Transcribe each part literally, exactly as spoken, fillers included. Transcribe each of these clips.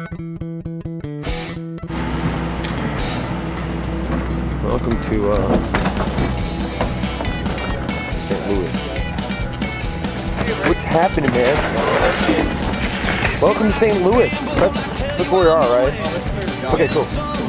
Welcome to uh, Saint Louis. What's happening, man? Welcome to Saint Louis. That's, that's where we are, right? Okay, cool.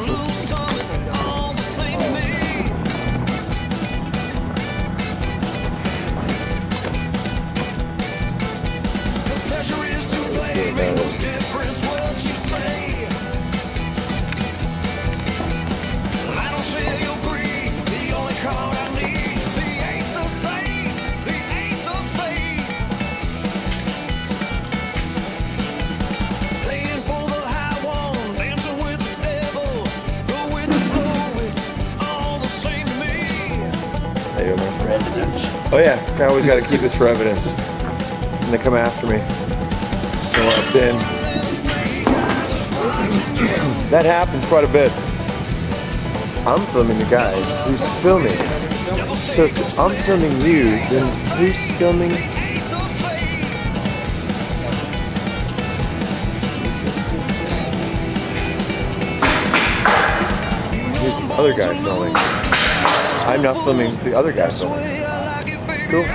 Oh yeah, I always got to keep this for evidence. And they come after me. So I've been. That happens quite a bit. I'm filming the guy who's filming. So if I'm filming you, then who's filming? Who's the other guy filming? I'm not filming the other guy filming. Cool.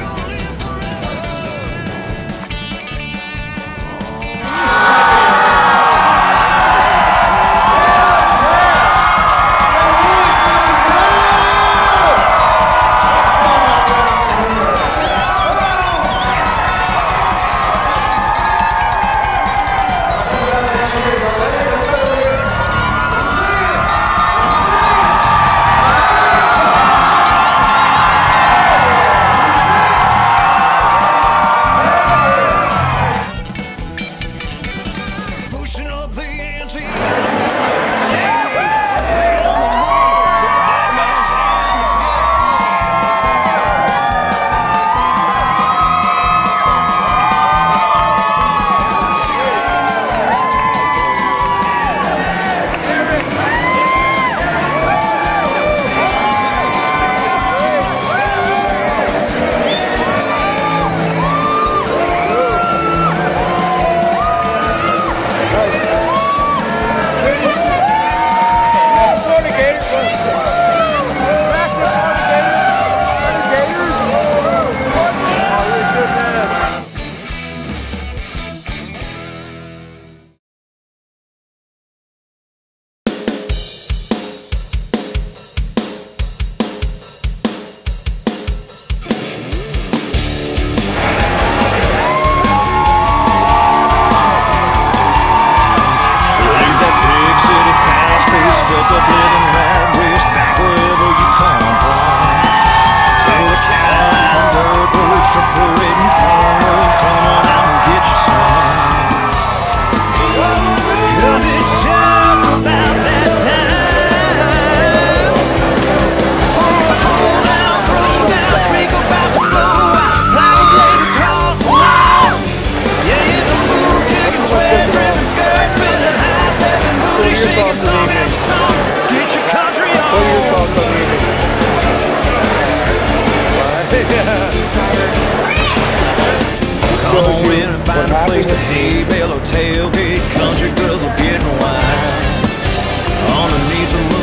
Come on in and find a place to stay, Bell or tailgate, country girls are getting wine underneath the